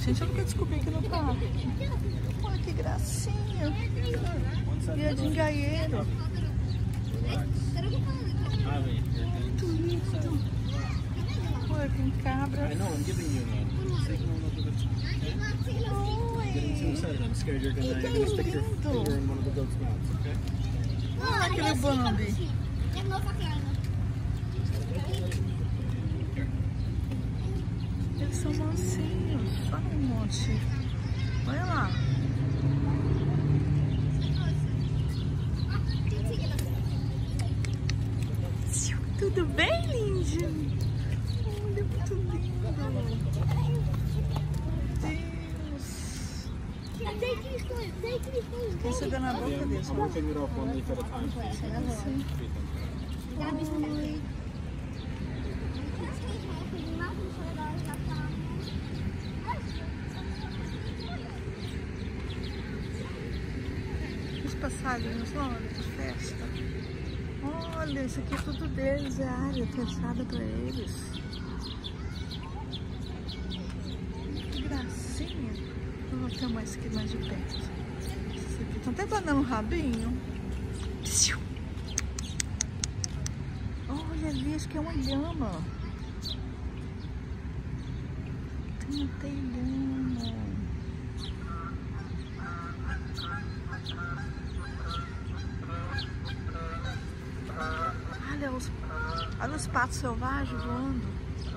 Gente, olha o que eu descobri aqui no parque. Olha que gracinha. Jardim Gaieiro. Muito lindo. Olha, tem cabras. I know, I'm giving you one. Take one look at it. Getting too excited, I'm scared you're gonna stick your finger in one of the goat's mouths, okay? Olha aquele Bambi. Eles são mansinhos. Olha um monte. Olha lá. Tudo bem, Lindy? Olha, muito lindo. Deus. Quem chega na boca desse? I'm working it off one leaf at a time. Os passarinhos, olha que festa. Olha, isso aqui é tudo deles, é área fechada para eles. Que gracinha. Eu vou ter mais aqui mais de perto. Isso aqui estão até banando um rabinho. Olha ali, acho que é uma lhama. Tem lhama. Olha os patos selvagens voando.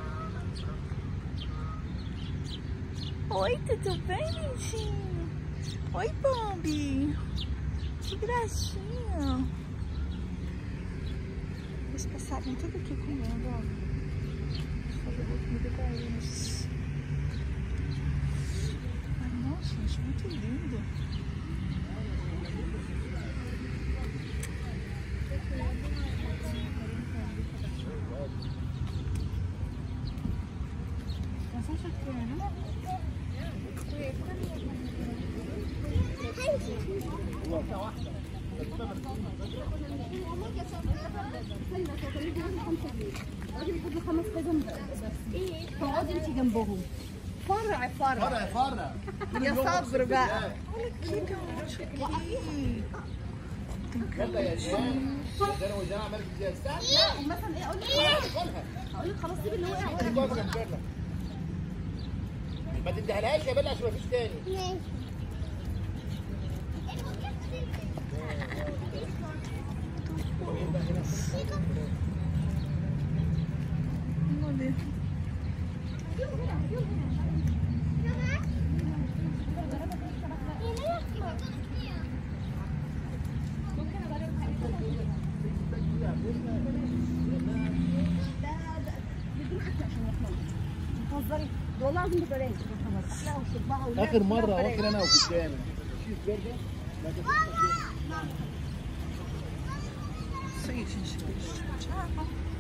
Oi, tudo bem, lindinho? Oi, Bambi. Que gracinha. Os passarinhos tudo aqui comendo, ó. Deixa eu fazer comida pra eles. Ai, nossa, gente, muito lindo. اقعدي انت جنبهم. فرع فرع فرع يا صبر بقى. olha aqui, tem um monte aqui. Tem cantinho. لا مثلا ايه اقول لك خلاص سيب اللي وقع. ما تديهالهاش يا بلا عشان مفيش تاني. والله لازم ببلاش. اخر مره واكل انا وفي الجامع شيف برجر Isso aí, gente. Tchau.